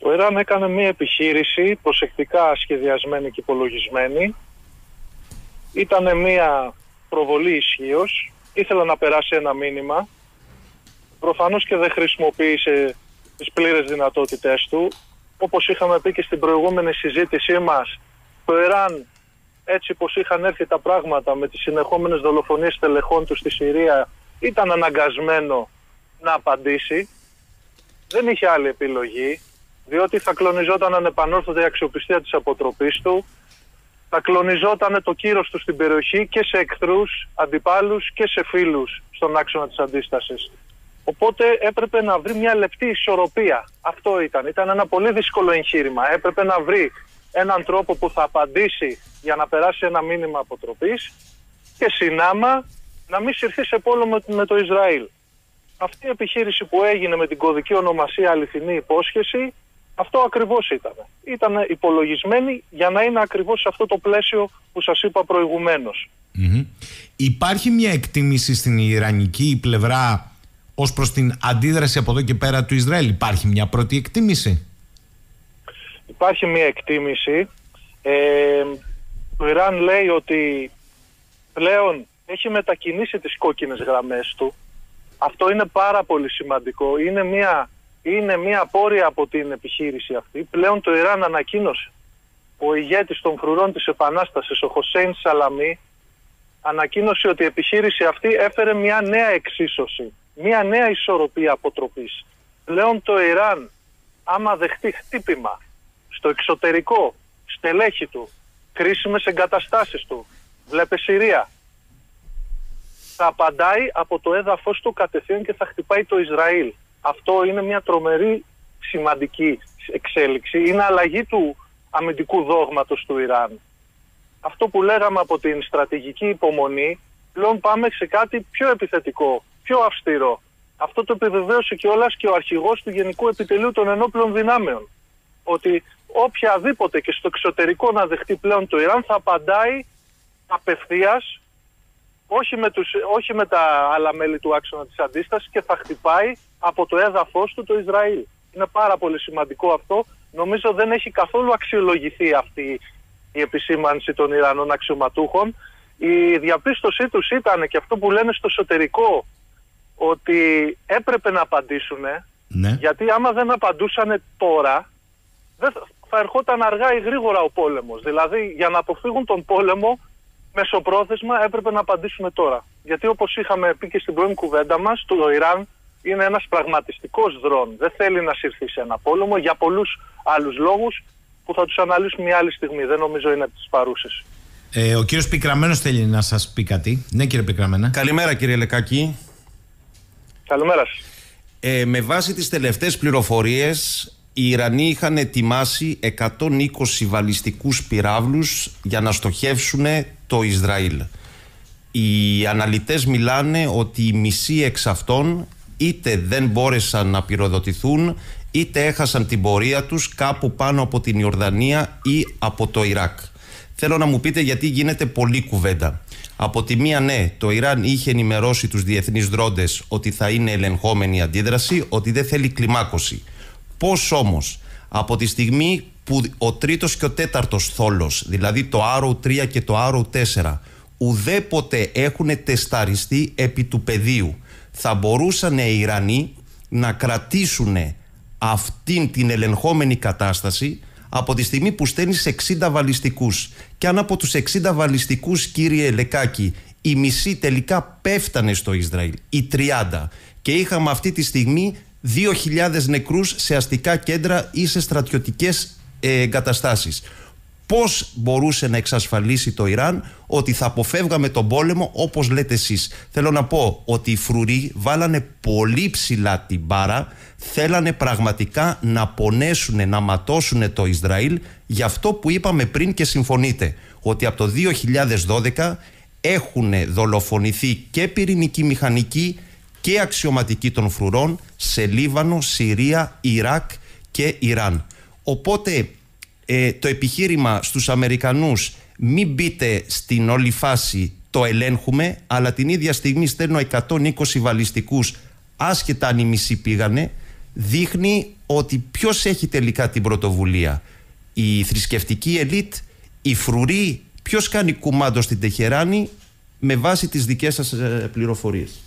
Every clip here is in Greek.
Το Ιράν έκανε μια επιχείρηση προσεκτικά σχεδιασμένη και υπολογισμένη. Ήταν μια προβολή ισχύος, ήθελε να περάσει ένα μήνυμα. Προφανώς και δεν χρησιμοποίησε τις πλήρες δυνατότητές του. Όπως είχαμε πει και στην προηγούμενη συζήτησή μας, το Ιράν, έτσι πως είχαν έρθει τα πράγματα με τις συνεχόμενες δολοφονίες τελεχών του στη Συρία, ήταν αναγκασμένο να απαντήσει. Δεν είχε άλλη επιλογή, διότι θα κλονιζόταν ανεπανόρθωτα η αξιοπιστία της αποτροπής του, θα κλονιζόταν το κύρος του στην περιοχή και σε εχθρούς, αντιπάλους και σε φίλους στον άξονα της αντίστασης. Οπότε έπρεπε να βρει μια λεπτή ισορροπία. Αυτό ήταν ένα πολύ δύσκολο εγχείρημα. Έπρεπε να βρει έναν τρόπο που θα απαντήσει για να περάσει ένα μήνυμα αποτροπής και συνάμα να μην συρθεί σε πόλεμο με το Ισραήλ. Αυτή η επιχείρηση που έγινε με την κωδική ονομασία αληθινή υπόσχεση, αυτό ακριβώς ήταν. Ήταν υπολογισμένη για να είναι ακριβώς σε αυτό το πλαίσιο που σας είπα προηγουμένως. Υπάρχει μια εκτίμηση στην ιρανική πλευρά ως προς την αντίδραση από εδώ και πέρα του Ισραήλ? Υπάρχει μια πρώτη εκτίμηση? Υπάρχει μια εκτίμηση. Το Ιράν λέει ότι πλέον έχει μετακινήσει τις κόκκινες γραμμές του. Αυτό είναι πάρα πολύ σημαντικό. Είναι μια απόρρια από την επιχείρηση αυτή. Πλέον το Ιράν ανακοίνωσε, ο ηγέτης των φρουρών της Επανάστασης, ο Χοσέιν Σαλαμί, ανακοίνωσε ότι η επιχείρηση αυτή έφερε μια νέα εξίσωση, μια νέα ισορροπία αποτροπής. Πλέον το Ιράν, άμα δεχτεί χτύπημα στο εξωτερικό, στελέχη του, κρίσιμες εγκαταστάσεις του, βλέπε Συρία, θα απαντάει από το έδαφος του κατευθείαν και θα χτυπάει το Ισραήλ. Αυτό είναι μια τρομερή σημαντική εξέλιξη. Είναι αλλαγή του αμυντικού δόγματος του Ιράν. Αυτό που λέγαμε από την στρατηγική υπομονή, πλέον πάμε σε κάτι πιο επιθετικό, πιο αυστηρό. Αυτό το επιβεβαίωσε κιόλας και ο αρχηγός του Γενικού Επιτελείου των Ενόπλων Δυνάμεων. Ότι οποιαδήποτε και στο εξωτερικό να δεχτεί πλέον το Ιράν θα απαντάει απευθείας, όχι με τα άλλα μέλη του άξονα της αντίστασης, και θα χτυπάει από το έδαφος του το Ισραήλ. Είναι πάρα πολύ σημαντικό αυτό. Νομίζω δεν έχει καθόλου αξιολογηθεί αυτή η επισήμανση των Ιρανών αξιωματούχων. Η διαπίστωσή τους ήταν και αυτό που λένε στο εσωτερικό, ότι έπρεπε να απαντήσουν, γιατί άμα δεν απαντούσαν τώρα, θα ερχόταν αργά ή γρήγορα ο πόλεμος. Δηλαδή, για να αποφύγουν τον πόλεμο, μεσοπρόθεσμα έπρεπε να απαντήσουν τώρα. Γιατί όπως είχαμε πει και στην πρώην κουβέντα μας, το Ιράν είναι ένας πραγματιστικός δρόν. Δεν θέλει να συρθεί σε ένα πόλεμο για πολλούς άλλους λόγους που θα τους αναλύσουμε μια άλλη στιγμή. Δεν νομίζω είναι τις παρούσες. Ο κύριος Πικραμένος θέλει να σας πει κάτι. Ναι, κύριε Πικραμένα. Καλημέρα, κύριε Λεκάκη. Καλημέρα σας. Με βάση τις τελευταίες πληροφορίες, οι Ιρανοί είχαν ετοιμάσει 120 βαλιστικούς πυράβλους για να στοχεύσουν το Ισραήλ. Οι αναλυτές μιλάνε ότι οι μισοί εξ αυτών είτε δεν μπόρεσαν να πυροδοτηθούν, είτε έχασαν την πορεία τους κάπου πάνω από την Ιορδανία ή από το Ιράκ. Θέλω να μου πείτε γιατί γίνεται πολλή κουβέντα. Από τη μία, ναι, το Ιράν είχε ενημερώσει τους διεθνείς δρόντες ότι θα είναι ελεγχόμενη αντίδραση, ότι δεν θέλει κλιμάκωση. Πώς όμως, από τη στιγμή που ο τρίτος και ο τέταρτος θόλος, δηλαδή το Arrow 3 και το Arrow 4, ουδέποτε έχουν τεσταριστεί επί του πεδίου, θα μπορούσαν οι Ιρανοί να κρατήσουν αυτήν την ελεγχόμενη κατάσταση από τη στιγμή που στέλνεις 60 βαλιστικούς. Και αν από τους 60 βαλιστικούς, κύριε Λεκάκη, οι μισοί τελικά πέφτανε στο Ισραήλ, οι 30, και είχαμε αυτή τη στιγμή 2.000 νεκρούς σε αστικά κέντρα ή σε στρατιωτικές εγκαταστάσεις. Πώς μπορούσε να εξασφαλίσει το Ιράν ότι θα αποφεύγαμε τον πόλεμο όπως λέτε εσείς? Θέλω να πω ότι οι φρουροί βάλανε πολύ ψηλά την μπάρα, θέλανε πραγματικά να πονέσουν, να ματώσουν το Ισραήλ για αυτό που είπαμε πριν και συμφωνείτε, ότι από το 2012 έχουν δολοφονηθεί και πυρηνικοί μηχανικοί και αξιωματικοί των φρουρών σε Λίβανο, Συρία, Ιράκ και Ιράν. Οπότε το επιχείρημα στους Αμερικανούς, μην μπείτε στην όλη φάση το ελέγχουμε, αλλά την ίδια στιγμή στέλνω 120 βαλιστικούς, άσχετα αν οι μισοί πήγανε, δείχνει ότι ποιος έχει τελικά την πρωτοβουλία. Η θρησκευτική ελίτ, η φρουρή, ποιος κάνει κουμάντο στην Τεχεράνη με βάση τις δικές σας πληροφορίες.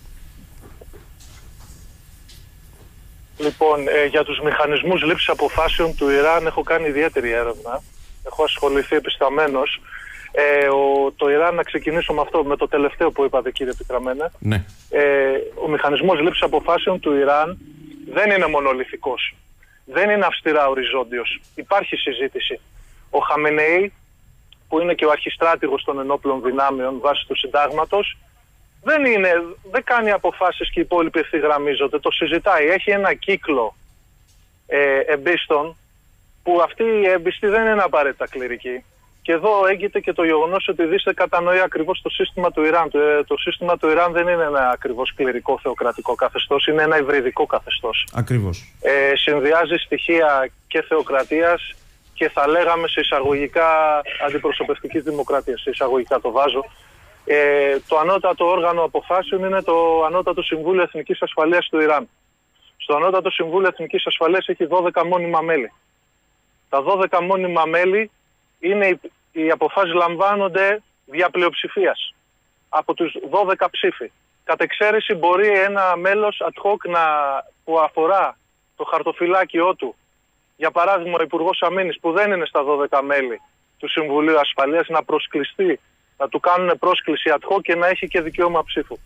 Λοιπόν, για τους μηχανισμούς λήψης αποφάσεων του Ιράν έχω κάνει ιδιαίτερη έρευνα. Έχω ασχοληθεί επισταμένος. Το Ιράν, να ξεκινήσω με αυτό, με το τελευταίο που είπατε, κύριε Πικραμένε. Ναι. Ο μηχανισμός λήψης αποφάσεων του Ιράν δεν είναι μονολυθικός. Δεν είναι αυστηρά οριζόντιος. Υπάρχει συζήτηση. Ο Χαμενεή, που είναι και ο αρχιστράτηγος των ενόπλων δυνάμεων βάσει του συντάγματος, δεν κάνει αποφάσεις και οι υπόλοιποι ευθυγραμμίζονται. Το συζητάει. Έχει ένα κύκλο εμπίστων, που αυτή η έμπιστη δεν είναι απαραίτητα κληρική. Και εδώ έγκυται και το γεγονός ότι δεν κατανοεί ακριβώς το σύστημα του Ιράν. Το σύστημα του Ιράν δεν είναι ένα ακριβώς κληρικό θεοκρατικό καθεστώς, είναι ένα υβριδικό καθεστώς. Ακριβώς. Συνδυάζει στοιχεία και θεοκρατίας και θα λέγαμε σε εισαγωγικά αντιπροσωπευτικής δημοκρατίας. Σε εισαγωγικά το βάζω. Το ανώτατο όργανο αποφάσεων είναι το Ανώτατο Συμβούλιο Εθνικής Ασφαλείας του Ιράν. Στο Ανώτατο Συμβούλιο Εθνικής Ασφαλείας έχει 12 μόνιμα μέλη. Τα 12 μόνιμα μέλη οι αποφάσεις λαμβάνονται δια πλειοψηφίας από τους 12 ψήφοι. Κατ' εξαίρεση μπορεί ένα μέλος ad hoc που αφορά το χαρτοφυλάκιό του, για παράδειγμα ο Υπουργός Αμήνης που δεν είναι στα 12 μέλη του Συμβουλίου Ασφαλείας, να προσκληστεί, να του κάνουν πρόσκληση ad hoc και να έχει και δικαίωμα ψήφου.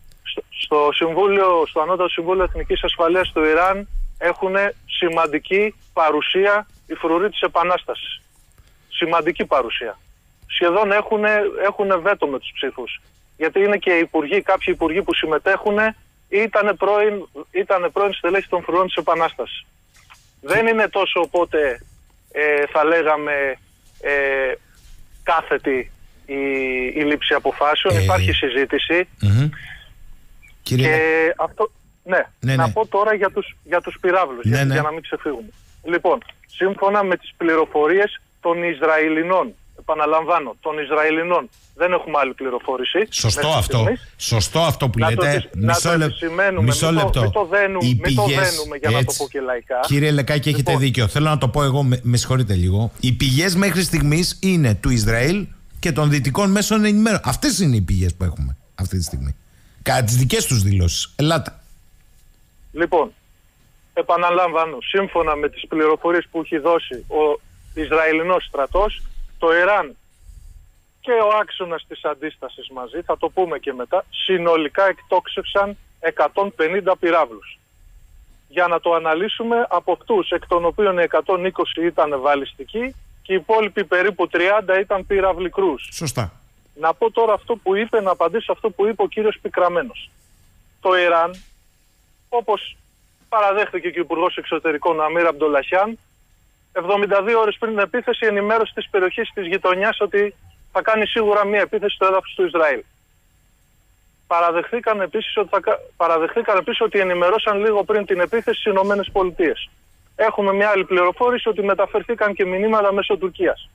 Στο Ανώτατο Συμβούλιο Εθνικής Ασφαλείας του Ιράν έχουν σημαντική παρουσία οι φρουροί της Επανάστασης. Σημαντική παρουσία. Σχεδόν έχουν βέτο με τους ψήφους. Γιατί είναι και κάποιοι υπουργοί που συμμετέχουν ήταν πρώην στελέχη των φρουρών της Επανάστασης. Δεν είναι τόσο, οπότε θα λέγαμε κάθετη η λήψη αποφάσεων. Υπάρχει συζήτηση. Και αυτό, να πω τώρα για τους πυράβλους, για να μην ξεφύγουμε. Λοιπόν, σύμφωνα με τις πληροφορίες των Ισραηλινών, επαναλαμβάνω, των Ισραηλινών, δεν έχουμε άλλη πληροφόρηση. Σωστό αυτό που λέτε. Μισό λεπτό. Μην το δένουμε για να το πω και λαϊκά. Κύριε Λεκάκη, έχετε δίκιο. Θέλω να το πω εγώ, με συγχωρείτε λίγο. Οι πηγές μέχρι στιγμής είναι του Ισραήλ και των δυτικών μέσων ενημέρωσης. Αυτές είναι οι πηγές που έχουμε αυτή τη στιγμή. Κατά τις δικές τους δηλώσεις. Ελάτε. Λοιπόν, επαναλαμβάνω, σύμφωνα με τις πληροφορίες που έχει δώσει ο Ισραηλινός στρατός, το Ιράν και ο άξονας της αντίστασης μαζί, θα το πούμε και μετά, συνολικά εκτόξευσαν 150 πυράβλους. Για να το αναλύσουμε, από αυτούς, εκ των οποίων 120 ήταν βαλιστικοί και οι υπόλοιποι περίπου 30 ήταν πυραυλικρούς. Σωστά. Να πω τώρα αυτό που είπε, να απαντήσω αυτό που είπε ο κύριος Πικραμένος. Το Ιράν, όπως παραδέχθηκε και ο Υπουργός Εξωτερικών Αμίρ Αμπντολαχιάν, 72 ώρες πριν την επίθεση ενημέρωσε τις περιοχές της γειτονιάς ότι θα κάνει σίγουρα μία επίθεση στο έδαφος του Ισραήλ. Παραδεχθήκαν επίσης ότι ενημερώσαν λίγο πριν την επίθεση στις Ηνωμένες Πολιτείες. Έχουμε μια άλλη πληροφόρηση ότι μεταφερθήκαν και μηνύματα μέσω Τουρκίας.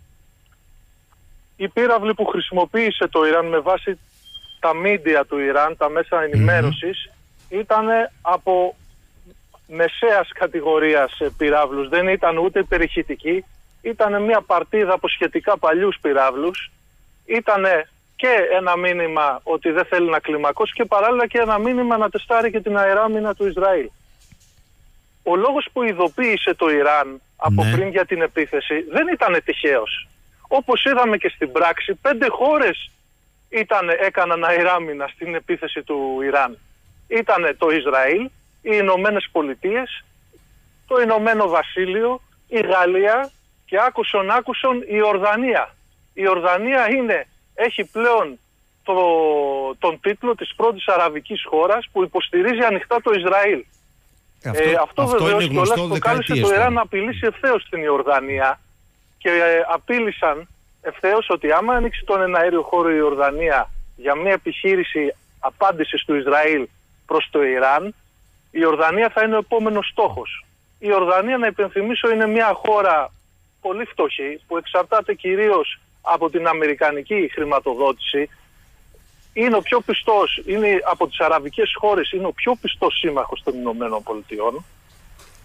Οι πύραυλοι που χρησιμοποίησε το Ιράν με βάση τα μίντια του Ιράν, τα μέσα ενημέρωσης, ήταν από μεσαίας κατηγορίας πυράβλους. Δεν ήταν ούτε περιχυτικοί, ήταν μια παρτίδα από σχετικά παλιούς πυράβλους. Ήταν και ένα μήνυμα ότι δεν θέλει να κλιμακώσει και παράλληλα και ένα μήνυμα να τεστάρει και την αεράμινα του Ισραήλ. Ο λόγος που ειδοποίησε το Ιράν από πριν για την επίθεση δεν ήταν τυχαίος. Όπως είδαμε και στην πράξη, 5 χώρες έκαναν αεράμινα στην επίθεση του Ιράν. Ήταν το Ισραήλ, οι Ηνωμένες Πολιτείες, το Ηνωμένο Βασίλειο, η Γαλλία και άκουσον η Ορδανία. Η Ορδανία έχει πλέον τον τίτλο της πρώτης αραβικής χώρας που υποστηρίζει ανοιχτά το Ισραήλ. Αυτό βεβαίως κιόλας το κάλεσε το Ιράν να απειλήσει ευθέως την Ιορδανία και απείλησαν ευθέως ότι άμα ανοίξει τον εναέριο χώρο η Ιορδανία για μια επιχείρηση απάντησης του Ισραήλ προς το Ιράν, η Ιορδανία θα είναι ο επόμενος στόχος. Η Ιορδανία, να υπενθυμίσω, είναι μια χώρα πολύ φτωχή που εξαρτάται κυρίως από την αμερικανική χρηματοδότηση. Είναι ο πιο πιστός, από τις αραβικές χώρες, είναι ο πιο πιστός σύμμαχος των Ηνωμένων Πολιτειών.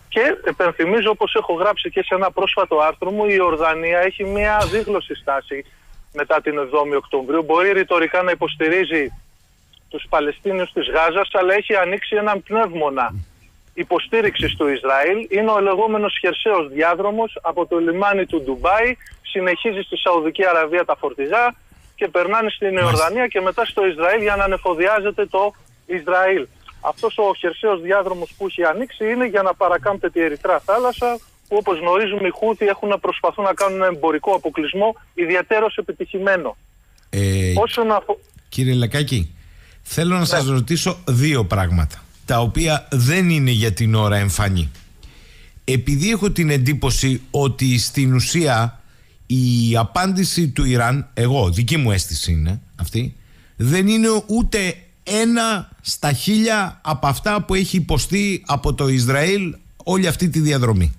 Και επενθυμίζω, όπως έχω γράψει και σε ένα πρόσφατο άρθρο μου, η Ιορδανία έχει μια δίγλωση στάση μετά την 7η Οκτωβρίου. Μπορεί ρητορικά να υποστηρίζει τους Παλαιστίνιους της Γάζας, αλλά έχει ανοίξει έναν πνεύμονα υποστήριξης του Ισραήλ. Είναι ο λεγόμενος χερσαίος διάδρομος από το λιμάνι του Ντουμπάι, συνεχίζει στη Σαουδική Αραβία τα φορτηγά και περνάνε στην Ιορδανία και μετά στο Ισραήλ για να ανεφοδιάζεται το Ισραήλ. Αυτός ο χερσαίος διάδρομος που έχει ανοίξει είναι για να παρακάμπτει τη Ερυθρά θάλασσα, που όπως γνωρίζουμε οι Χούθι προσπαθούν να κάνουν ένα εμπορικό αποκλεισμό ιδιαίτερος επιτυχημένο. Κύριε Λεκάκη, θέλω να σας ρωτήσω δύο πράγματα, τα οποία δεν είναι για την ώρα εμφανή. Επειδή έχω την εντύπωση ότι στην ουσία η απάντηση του Ιράν, δική μου αίσθηση είναι αυτή, δεν είναι ούτε 1 στα 1000 από αυτά που έχει υποστεί από το Ισραήλ όλη αυτή τη διαδρομή.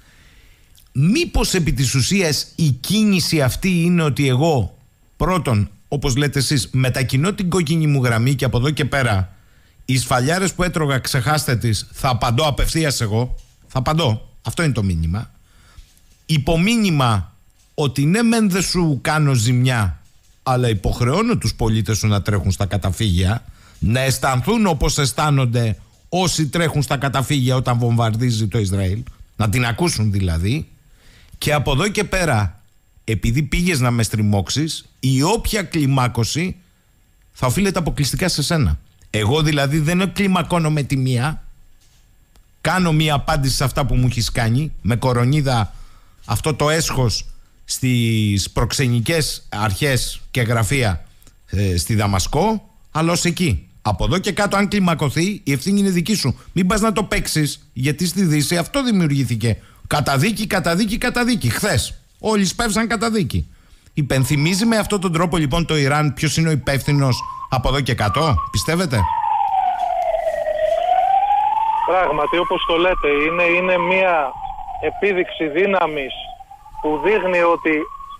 Μήπως επί της ουσίας η κίνηση αυτή είναι ότι εγώ πρώτον, όπως λέτε εσείς, μετακινώ την κόκκινη μου γραμμή και από εδώ και πέρα οι σφαλιάρες που έτρωγα, ξεχάστε τις, θα απαντώ απευθείας εγώ, θα απαντώ. Αυτό είναι το μήνυμα. Υπομήνυμα ότι ναι μεν δεν σου κάνω ζημιά, αλλά υποχρεώνω τους πολίτες σου να τρέχουν στα καταφύγια, να αισθανθούν όπως αισθάνονται όσοι τρέχουν στα καταφύγια όταν βομβαρδίζει το Ισραήλ, να την ακούσουν δηλαδή. Και από εδώ και πέρα, επειδή πήγες να με στριμώξεις, η όποια κλιμάκωση θα οφείλεται αποκλειστικά σε σένα. Εγώ δηλαδή δεν κλιμακώνω με τη μία, κάνω μία απάντηση σε αυτά που μου έχεις κάνει, με κορονίδα αυτό το έσχος στις προξενικές αρχές και γραφεία στη Δαμασκό, αλλά ως εκεί. Από εδώ και κάτω, αν κλιμακωθεί, η ευθύνη είναι δική σου. Μην πας να το παίξεις, γιατί στη Δύση αυτό δημιουργήθηκε. Καταδίκη, καταδίκη, καταδίκη. Χθες όλοι σπεύσαν καταδίκη. Υπενθυμίζει με αυτόν τον τρόπο λοιπόν το Ιράν ποιος είναι ο υπεύθυνος από εδώ και κάτω, πιστεύετε? Πράγματι, όπως το λέτε, είναι μια επίδειξη δύναμης που δείχνει ότι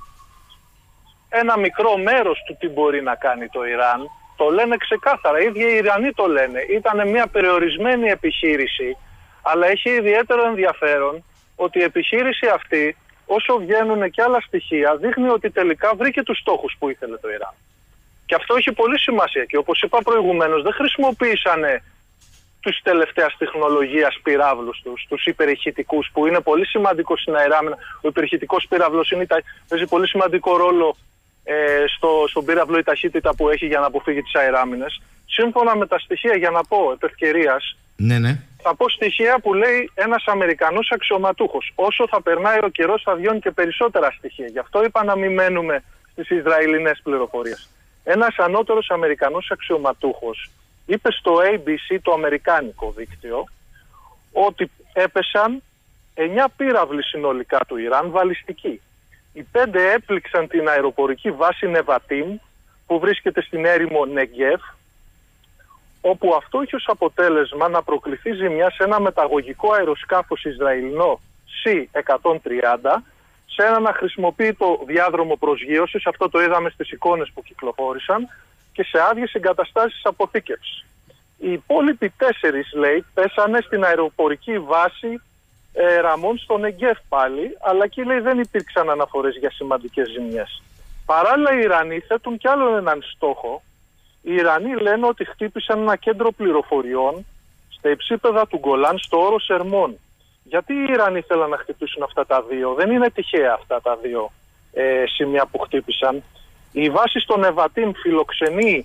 ένα μικρό μέρος του τι μπορεί να κάνει το Ιράν. Το λένε ξεκάθαρα, οι ίδιοι οι Ιρανοί το λένε. Ήταν μια περιορισμένη επιχείρηση, αλλά έχει ιδιαίτερο ενδιαφέρον ότι η επιχείρηση αυτή, όσο βγαίνουν και άλλα στοιχεία, δείχνει ότι τελικά βρήκε τους στόχους που ήθελε το Ιράν. Και αυτό έχει πολύ σημασία. Και όπως είπα προηγουμένως, δεν χρησιμοποίησανε τους τελευταίας τεχνολογίας πυράβλους τους υπερηχητικούς, που είναι πολύ σημαντικό στην αεράμινα. Ο υπερηχητικός πύραυλος παίζει πολύ σημαντικό ρόλο στον πύραυλο, η ταχύτητα που έχει για να αποφύγει τις αεράμινες. Σύμφωνα με τα στοιχεία, για να πω επ' ευκαιρίας, θα πω στοιχεία που λέει ένας Αμερικανός αξιωματούχος. Όσο θα περνάει ο καιρός θα βγαίνουν και περισσότερα στοιχεία. Γι' αυτό είπα να μην μένουμε στις Ισραηλινές πληροφορίες. Ένας ανώτερος Αμερικανός αξιωματούχος είπε στο ABC, το αμερικάνικο δίκτυο, ότι έπεσαν 9 πύραυλοι συνολικά του Ιράν βαλιστικοί. Οι 5 έπληξαν την αεροπορική βάση Νεβατίμ που βρίσκεται στην έρημο Νεγκέφ, όπου αυτό έχει ως αποτέλεσμα να προκληθεί ζημιά σε ένα μεταγωγικό αεροσκάφος Ισραηλινό C-130, σε έναν αχρησιμοποιητό διάδρομο προσγείωσης, αυτό το είδαμε στις εικόνες που κυκλοφόρησαν, και σε άδειες εγκαταστάσεις αποθήκευσης. Οι υπόλοιποι 4, λέει, πέσανε στην αεροπορική βάση Ραμών στο Νεγκέφ πάλι, αλλά εκεί, λέει, δεν υπήρξαν αναφορές για σημαντικές ζημιές. Παράλληλα, οι Ιρανοί θέτουν κι άλλον έναν στόχο. Οι Ιρανοί λένε ότι χτύπησαν ένα κέντρο πληροφοριών στα υψίπεδα του Γκολάν, στο όρος Ερμών. Γιατί οι Ιρανοί θέλαν να χτυπήσουν αυτά τα δύο? Δεν είναι τυχαία αυτά τα δύο σημεία που χτύπησαν. Η βάση στο Νεβατίμ φιλοξενεί,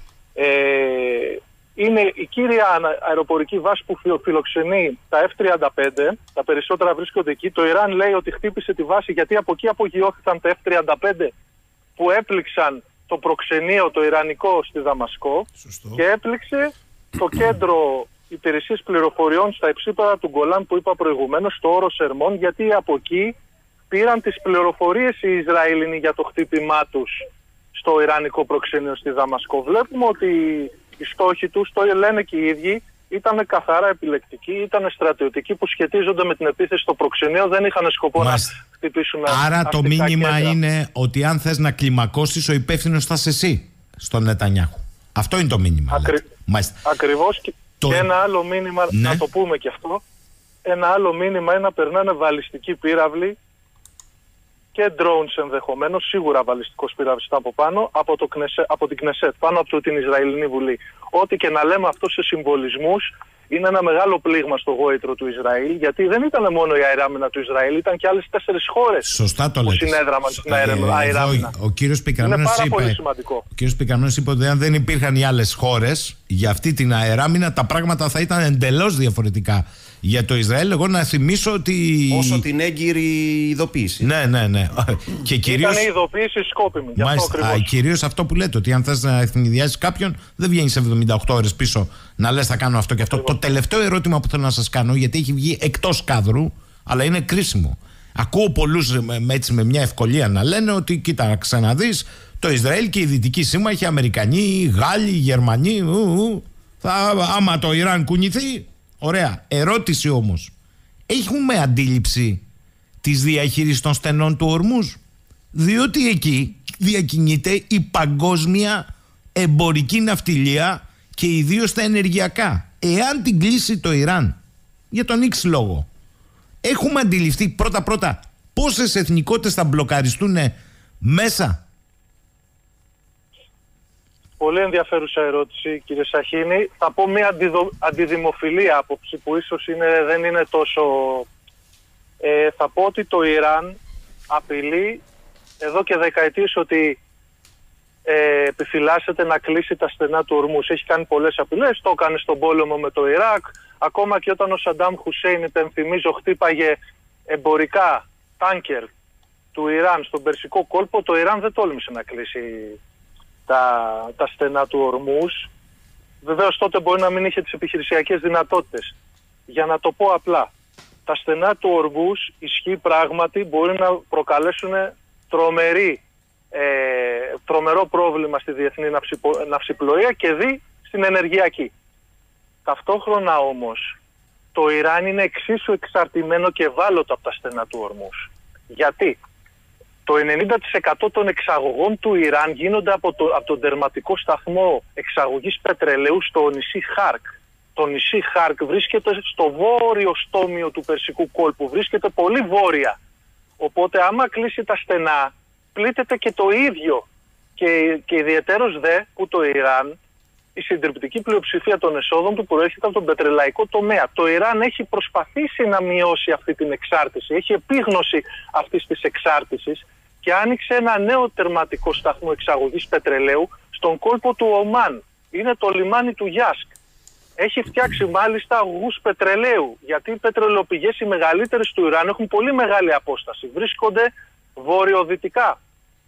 είναι η κύρια αεροπορική βάση που φιλοξενεί τα F-35, τα περισσότερα βρίσκονται εκεί. Το Ιράν λέει ότι χτύπησε τη βάση γιατί από εκεί απογειώθηκαν τα F-35 που έπληξαν το προξενείο το ιρανικό στη Δαμασκό. Σωστό. Και έπληξε το κέντρο υπηρεσίες πληροφοριών στα υψίπεδα του Γκολάν που είπα προηγουμένως, στο όρος Ερμών, γιατί από εκεί πήραν τις πληροφορίες οι Ισραηλινοί για το χτύπημά τους στο ιρανικό προξενείο στη Δαμασκό. Βλέπουμε ότι οι στόχοι τους, το λένε και οι ίδιοι, ήταν καθαρά επιλεκτικοί, ήταν στρατιωτικοί που σχετίζονται με την επίθεση στο προξενείο, δεν είχαν σκοπό να χτυπήσουν. Άρα το μήνυμα κέντρα είναι ότι αν θες να κλιμακώσεις, ο υπεύθυνος θα είσαι εσύ στον Νετανιάχου. Αυτό είναι το μήνυμα. Ακριβώς. Και ένα άλλο μήνυμα, να το πούμε και αυτό. ένα άλλο μήνυμα είναι να περνάνε βαλιστικοί πύραυλοι και drones ενδεχομένως, σίγουρα βαλιστικός πύραυλος ήταν από πάνω, από την Κνεσέτ, πάνω από την Ισραηλινή Βουλή. Ό,τι και να λέμε αυτό σε συμβολισμούς, είναι ένα μεγάλο πλήγμα στο γόητρο του Ισραήλ, γιατί δεν ήταν μόνο η αεράμινα του Ισραήλ, ήταν και άλλες 4 χώρες που συνέδραμαν στην αεράμινα. Ο κύριος Πικραμένος είπε ότι αν δεν υπήρχαν οι άλλες χώρες για αυτή την αεράμινα, τα πράγματα θα ήταν εντελώς διαφορετικά για το Ισραήλ. Εγώ να θυμίσω ότι. Όσο την έγκυρη ειδοποίηση. Ναι. Και κυρίως... Ήταν η ειδοποίηση σκόπιμη. Κυρίως αυτό που λέτε, ότι αν θες να ευνηδιάσεις κάποιον, δεν βγαίνεις σε 78 ώρες πίσω να λες θα κάνω αυτό και αυτό. Το τελευταίο ερώτημα που θέλω να σας κάνω, γιατί έχει βγει εκτός κάδρου, αλλά είναι κρίσιμο. Ακούω πολλούς με μια ευκολία να λένε ότι κοίταξε να δεις, το Ισραήλ και οι δυτικοί σύμμαχοι, Αμερικανοί, Γάλλοι, Γερμανοί, άμα το Ιράν κουνηθεί. Ωραία. Ερώτηση όμως. Έχουμε αντίληψη της διαχείρισης των στενών του Ορμούζ? Διότι εκεί διακινείται η παγκόσμια εμπορική ναυτιλία και ιδίως τα ενεργειακά. Εάν την κλείσει το Ιράν, για τον X λόγο, έχουμε αντιληφθεί πρώτα πόσες εθνικότητες θα μπλοκαριστούν μέσα? Πολύ ενδιαφέρουσα ερώτηση, κύριε Σαχίνη. Θα πω μια αντιδημοφιλή άποψη που ίσως δεν είναι τόσο... θα πω ότι το Ιράν απειλεί εδώ και δεκαετίες ότι επιφυλάσσεται να κλείσει τα στενά του Ορμούς. Έχει κάνει πολλές απειλές, το έκανε στον πόλεμο με το Ιράκ, ακόμα και όταν ο Σαντάμ Χουσέιν, υπενθυμίζω, χτύπαγε εμπορικά τάνκερ του Ιράν στον Περσικό κόλπο, το Ιράν δεν τόλμησε να κλείσει τα στενά του Ορμούς. Βεβαίως τότε μπορεί να μην είχε τις επιχειρησιακές δυνατότητες. Για να το πω απλά, τα στενά του Ορμούς, ισχύει πράγματι, μπορεί να προκαλέσουν τρομερό πρόβλημα στη διεθνή ναυσιπλοεία και στην ενεργειακή. Ταυτόχρονα όμως το Ιράν είναι εξίσου εξαρτημένο και ευάλωτο από τα στενά του Ορμούς. Γιατί? Το 90% των εξαγωγών του Ιράν γίνονται από τον τερματικό σταθμό εξαγωγής πετρελαίου στο νησί Χάρκ. Το νησί Χάρκ βρίσκεται στο βόρειο στόμιο του Περσικού κόλπου, βρίσκεται πολύ βόρεια. Οπότε άμα κλείσει τα στενά, πλήττεται και το ίδιο. Και ιδιαιτέρως δε που το Ιράν, η συντριπτική πλειοψηφία των εσόδων του προέρχεται από τον πετρελαϊκό τομέα. Το Ιράν έχει προσπαθήσει να μειώσει αυτή την εξάρτηση, έχει επίγνωση αυτής της εξάρτησης και άνοιξε ένα νέο τερματικό σταθμό εξαγωγής πετρελαίου στον κόλπο του Ομάν. Είναι το λιμάνι του Γιάσκ. Έχει φτιάξει μάλιστα αγωγούς πετρελαίου, γιατί οι πετρελαιοπηγές οι μεγαλύτερες του Ιράν έχουν πολύ μεγάλη απόσταση. Βρίσκονται βορειοδυτικά.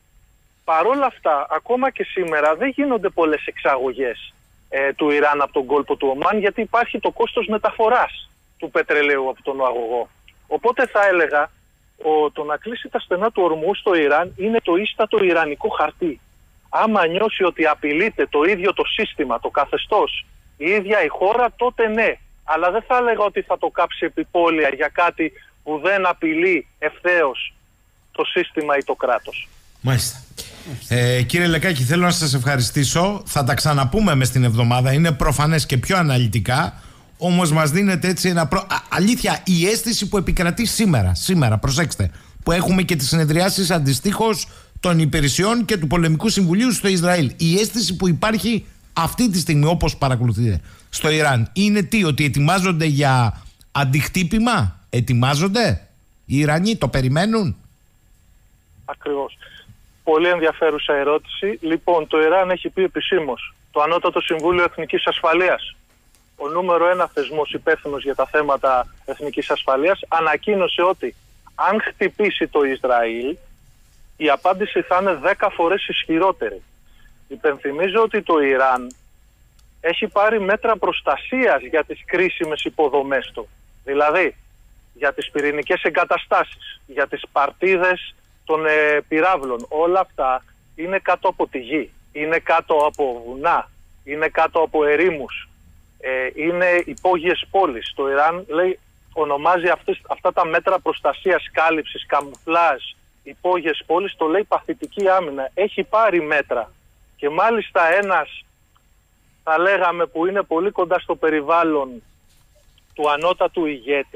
Παρόλα αυτά, ακόμα και σήμερα δεν γίνονται πολλές εξαγωγές του Ιράν από τον κόλπο του Ομάν, γιατί υπάρχει το κόστος μεταφοράς του πετρελαίου από τον αγωγό. Οπότε θα έλεγα το να κλείσει τα στενά του Ορμού στο Ιράν είναι το ίστατο ιρανικό χαρτί. Άμα νιώσει ότι απειλείται το ίδιο το σύστημα, το καθεστώς, η ίδια η χώρα, τότε ναι. Αλλά δεν θα έλεγα ότι θα το κάψει επιπόλαια για κάτι που δεν απειλεί ευθέως το σύστημα ή το κράτος. Μάλιστα. Κύριε Λεκάκη, θέλω να σας ευχαριστήσω. Θα τα ξαναπούμε μες την εβδομάδα. Είναι προφανές και πιο αναλυτικά. Όμως μας δίνεται έτσι ένα αλήθεια, η αίσθηση που επικρατεί σήμερα, προσέξτε, που έχουμε και τις συνεδριάσεις αντιστοίχως των υπηρεσιών και του Πολεμικού Συμβουλίου στο Ισραήλ. Η αίσθηση που υπάρχει αυτή τη στιγμή, όπως παρακολουθείτε, στο Ιράν, είναι τι? Ότι ετοιμάζονται για αντιχτύπημα? Ετοιμάζονται οι Ιρανοί? Το περιμένουν? Ακριβώς. Πολύ ενδιαφέρουσα ερώτηση. Λοιπόν, το Ιράν έχει πει επισήμως, το Ανώτατο Συμβούλιο Εθνικής Ασφαλείας, ο νούμερο 1 θεσμός υπεύθυνος για τα θέματα εθνικής ασφαλείας, ανακοίνωσε ότι αν χτυπήσει το Ισραήλ, η απάντηση θα είναι 10 φορές ισχυρότερη. Υπενθυμίζω ότι το Ιράν έχει πάρει μέτρα προστασίας για τις κρίσιμες υποδομές του. Δηλαδή, για τις πυρηνικές εγκαταστάσεις, για τις παρτίδες των πυράβλων. Όλα αυτά είναι κάτω από τη γη, είναι κάτω από βουνά, είναι κάτω από ερήμους, είναι υπόγειες πόλεις. Το Ιράν ονομάζει αυτά τα μέτρα προστασίας, κάλυψης, καμουφλάζ, υπόγειες πόλεις, το λέει παθητική άμυνα. Έχει πάρει μέτρα και μάλιστα ένας, θα λέγαμε, που είναι πολύ κοντά στο περιβάλλον του ανώτατου ηγέτη,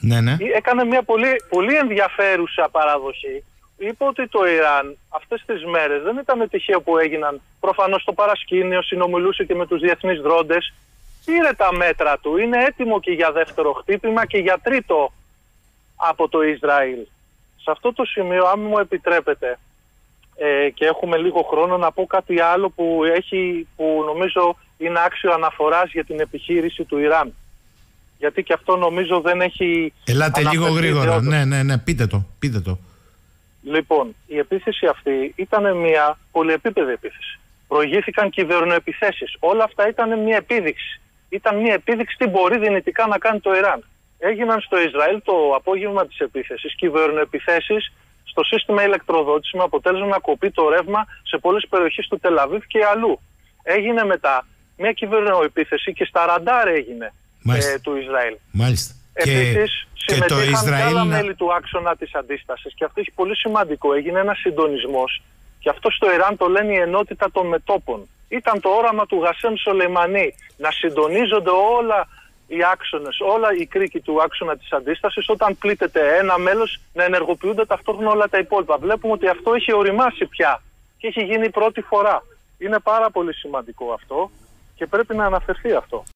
Ναι. Έκανε μια πολύ ενδιαφέρουσα παραδοχή. Είπε ότι το Ιράν αυτές τις μέρες δεν ήταν τυχαίο που έγιναν. Προφανώς στο παρασκήνιο συνομιλούσε και με τους διεθνείς δρόντες. Πήρε τα μέτρα του. Είναι έτοιμο και για δεύτερο χτύπημα και για τρίτο από το Ισραήλ. Σε αυτό το σημείο, αν μου επιτρέπετε, και έχουμε λίγο χρόνο, να πω κάτι άλλο που νομίζω είναι άξιο αναφοράς για την επιχείρηση του Ιράν. Γιατί και αυτό νομίζω δεν έχει... Ελάτε λίγο γρήγορα. Ναι, πείτε το. Λοιπόν, η επίθεση αυτή ήταν μια πολυεπίπεδη επίθεση. Προηγήθηκαν κυβερνοεπιθέσεις. Όλα αυτά ήταν μια επίδειξη. Ήταν μια επίδειξη τι μπορεί δυνητικά να κάνει το Ιράν. Έγιναν στο Ισραήλ το απόγευμα της επίθεσης κυβερνοεπιθέσεις στο σύστημα ηλεκτροδότησης με αποτέλεσμα να κοπεί το ρεύμα σε πολλές περιοχές του Τελαβίβ και αλλού. Έγινε μετά μια κυβερνοεπίθεση και στα ραντάρ έγινε του Ισραήλ. Μάλιστα. Επίσης συμμετείχαν και άλλα μέλη του άξονα της αντίστασης και αυτό έχει πολύ σημαντικό. Έγινε ένας συντονισμός και αυτό στο Ιράν το λένε η ενότητα των μετώπων. Ήταν το όραμα του Γασέμ Σολεϊμανί να συντονίζονται όλα οι άξονες, όλα οι κρίκοι του άξονα της αντίστασης, όταν πλήττεται ένα μέλος να ενεργοποιούνται ταυτόχρονα όλα τα υπόλοιπα. Βλέπουμε ότι αυτό έχει οριμάσει πια και έχει γίνει πρώτη φορά. Είναι πάρα πολύ σημαντικό αυτό και πρέπει να αναφερθεί αυτό.